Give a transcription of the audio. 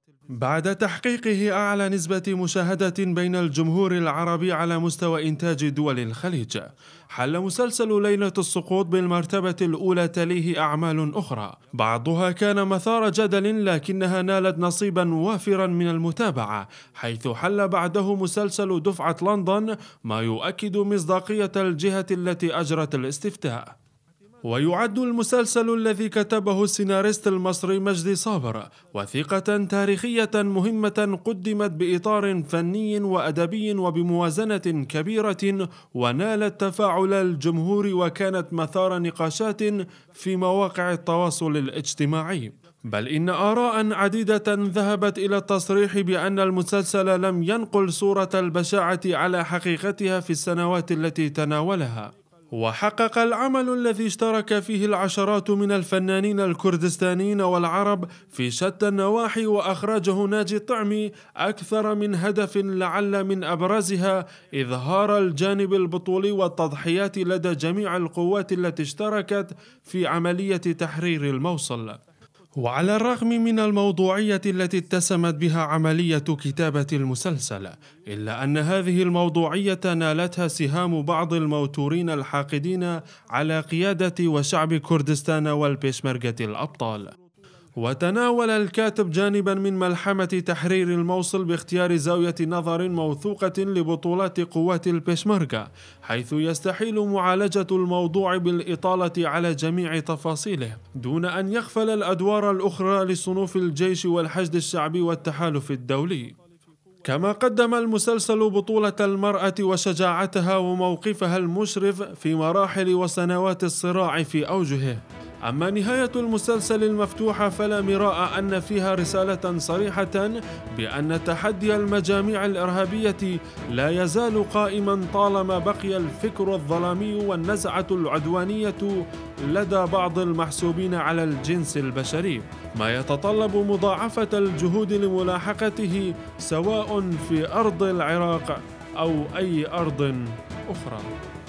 بعد تحقيقه أعلى نسبة مشاهدة بين الجمهور العربي على مستوى إنتاج دول الخليج، حل مسلسل ليلة السقوط بالمرتبة الأولى تليه أعمال أخرى بعضها كان مثار جدل، لكنها نالت نصيبا وافرا من المتابعة، حيث حل بعده مسلسل دفعة لندن، ما يؤكد مصداقية الجهة التي أجرت الاستفتاء. ويعد المسلسل الذي كتبه السيناريست المصري مجدي صابر وثيقة تاريخية مهمة قدمت بإطار فني وأدبي وبموازنة كبيرة، ونالت تفاعل الجمهور وكانت مثار نقاشات في مواقع التواصل الاجتماعي، بل إن آراء عديدة ذهبت إلى التصريح بأن المسلسل لم ينقل صورة البشاعة على حقيقتها في السنوات التي تناولها. وحقق العمل الذي اشترك فيه العشرات من الفنانين الكردستانيين والعرب في شتى النواحي وأخرجه ناجي طعمي أكثر من هدف، لعل من أبرزها إظهار الجانب البطولي والتضحيات لدى جميع القوات التي اشتركت في عملية تحرير الموصل. وعلى الرغم من الموضوعية التي اتسمت بها عملية كتابة المسلسل، إلا أن هذه الموضوعية نالتها سهام بعض الموتورين الحاقدين على قيادة وشعب كردستان والبيشمركة الأبطال. وتناول الكاتب جانبا من ملحمة تحرير الموصل باختيار زاوية نظر موثوقة لبطولات قوات البيشمركة، حيث يستحيل معالجة الموضوع بالإطالة على جميع تفاصيله دون أن يغفل الأدوار الأخرى لصنوف الجيش والحشد الشعبي والتحالف الدولي. كما قدم المسلسل بطولة المرأة وشجاعتها وموقفها المشرف في مراحل وسنوات الصراع في أوجهه. أما نهاية المسلسل المفتوحة فلا مراء أن فيها رسالة صريحة بأن تحدي المجاميع الإرهابية لا يزال قائما طالما بقي الفكر الظلامي والنزعة العدوانية لدى بعض المحسوبين على الجنس البشري، ما يتطلب مضاعفة الجهود لملاحقته سواء في أرض العراق أو أي أرض أخرى.